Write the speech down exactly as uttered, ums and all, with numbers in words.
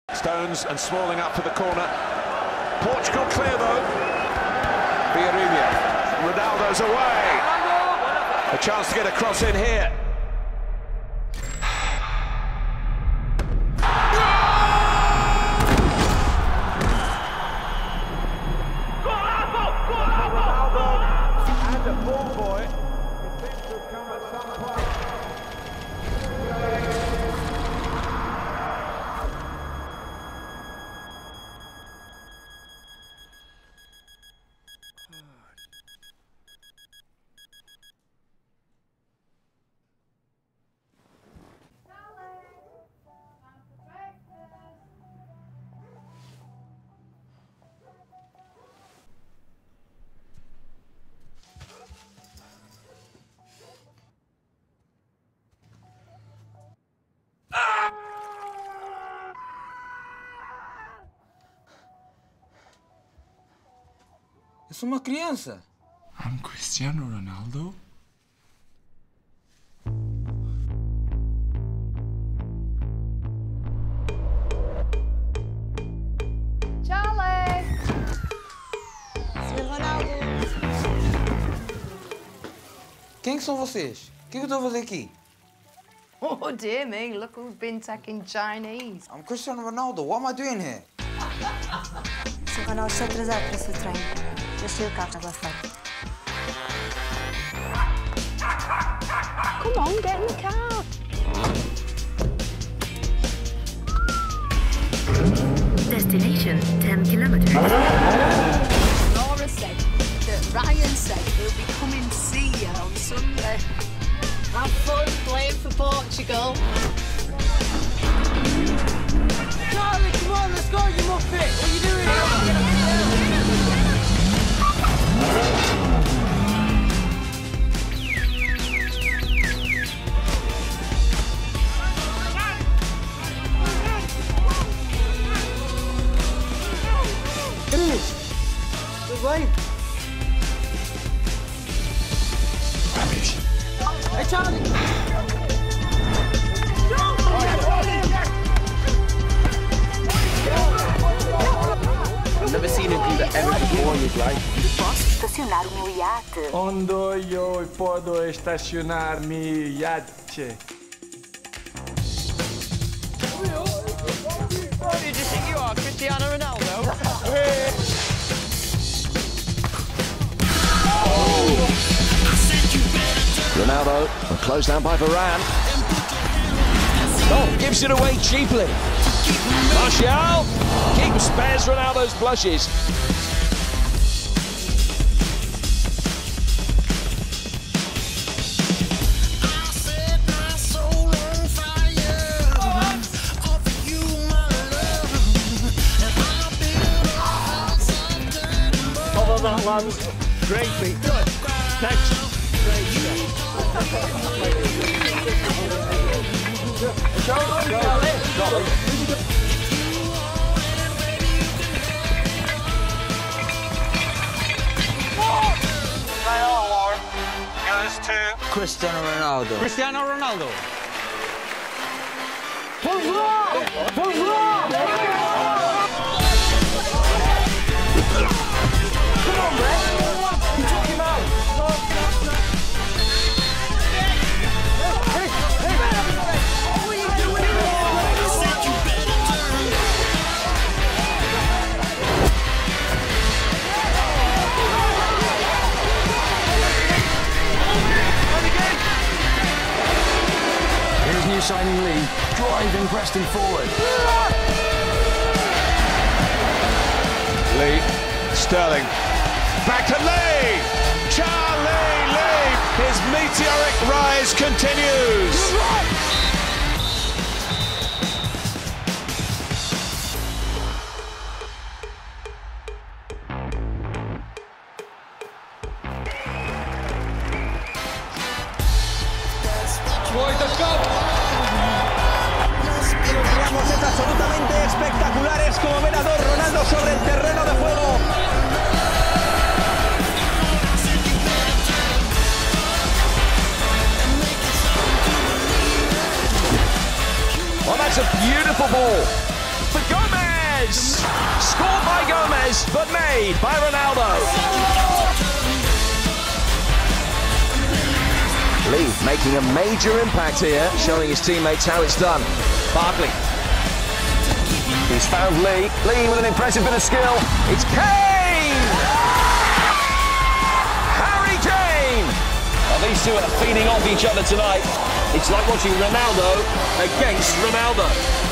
Stones and Smalling up for the corner. Portugal clear though. Villarreal. Ronaldo's away. A chance to get a cross in here. And the ball boy. It seems to have come at some point. Eu sou uma criança. I'm Cristiano Ronaldo. Charlie! senhor Ronaldo! Quem que são vocês? O que é que eu estou a fazer aqui? Oh, dear me, look who's been taking Chinese. I'm Cristiano Ronaldo. What am I doing here? senhor Ronaldo está atrasado para o seu treino. Deixei o carro lá fora. Come on, get in the car. Destination ten kilometers. Laura said that Ryan said he'll be coming to see you on Sunday. Have fun playing for Portugal. Charlie, come on, let's go, you muppet. What are you doing here? Tudo bem? Hey, Charlie! I've never seen him do that ever before in his life. Posso estacionar o meu iate? Onde eu posso estacionar mi iate? Who do you think you are, Cristiano Ronaldo? Ronaldo, closed down by Varane. Oh, gives it away cheaply. Martial, keeper spares Ronaldo's blushes. Follow that, lads. Great beat. Good. Thanks. Goes to Cristiano Ronaldo. Cristiano Ronaldo. Here's new signing Lee, driving Preston forward. Lee, Sterling, back to Lee! Charlie Lee! His meteoric rise continues! Absolutamente espectaculares como ver a dos Ronaldo sobre el terreno de juego. Well, that's a beautiful ball. But go Gomez. Scored by Gomez, but made by Ronaldo. Lee making a major impact here, showing his teammates how it's done. Barkley. He's found Lee. Lee with an impressive bit of skill. It's Kane! Harry Kane! Well, these two are feeding off each other tonight. It's like watching Ronaldo against Ronaldo.